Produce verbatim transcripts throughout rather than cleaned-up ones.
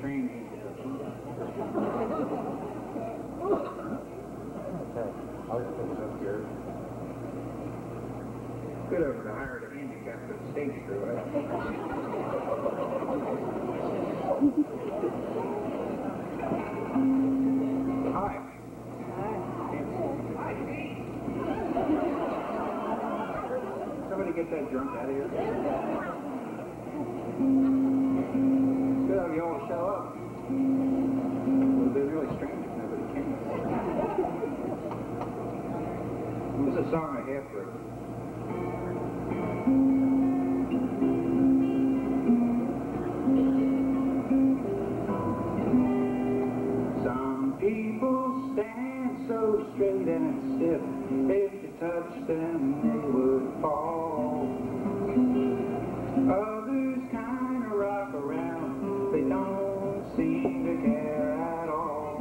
training. Okay, I'll just put it up here. Good over to hire the handicap for the stage crew, right? Hi. Somebody get that drunk out of here. Good of you all to show up. It would be really strange if nobody came. This is a song I have for some people stand so straight and stiff. If you touch them, they would fall. Others kind of rock around. They don't seem to care at all.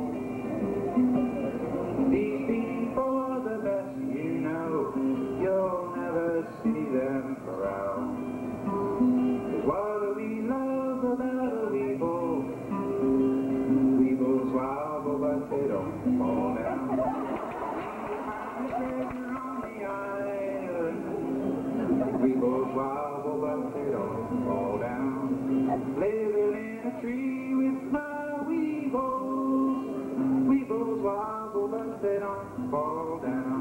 These people are the best you know. You'll never see them around. 'Cause what do we love about a weeble? Weebles wobble, but they don't fall down. On the island, weebles wobble, but they don't fall down. Living in a tree with my weebles. Weebles wobble, but they don't fall down.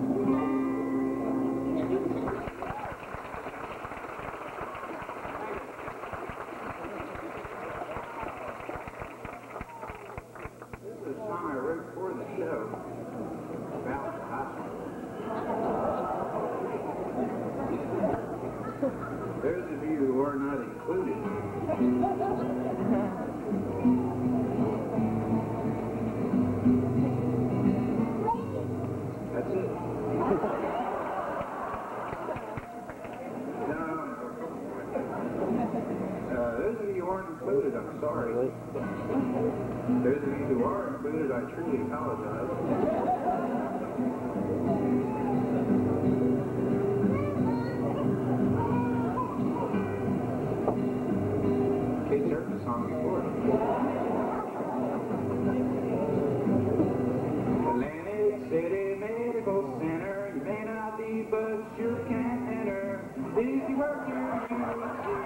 This is a song I wrote for the show about the hospital. Those of you who are not included. That's it. No. Uh, those of you who aren't included, I'm sorry. Those of you who are included, I truly apologize. Kids heard the song before. Atlantic City Medical Center, you may not be, but you can't enter. If you work here, you will see.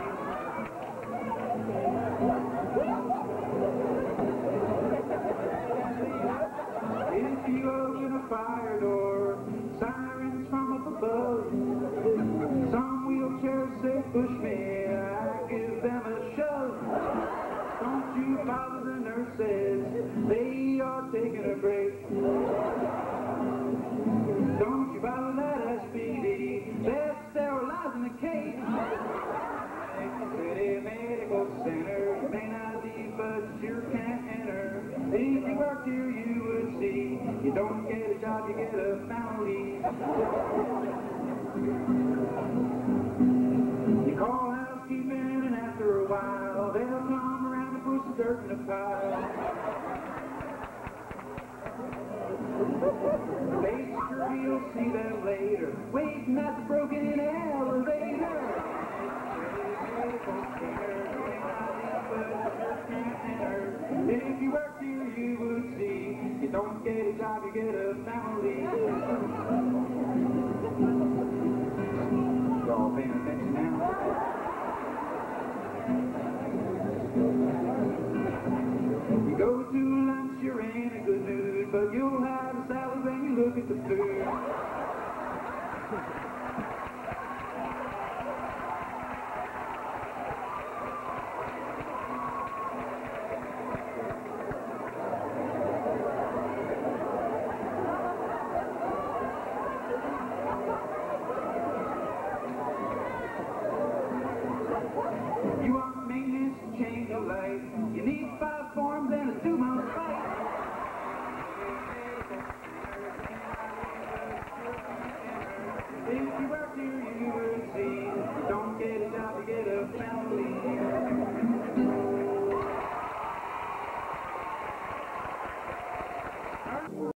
If you open a fire door, sirens from up above. Some wheelchairs say push me, I give them a shove. Don't you bother the nurses, they are taking a break. Don't you bother that S P D, they're sterilizing the case. City Medical Center, you may not be, but you can't enter. If you worked here, you would see. You don't get a job, you get a family. You call housekeeping, and after a while, they'll come around and push the dirt in a pile. They sure you'll see them later, waiting at the broken-in elevator. If you work here, you would see. You don't get a job, you get a family. Y'all paying attention now? You go to lunch, you're in a good mood, but you'll have a salad when you look at the food.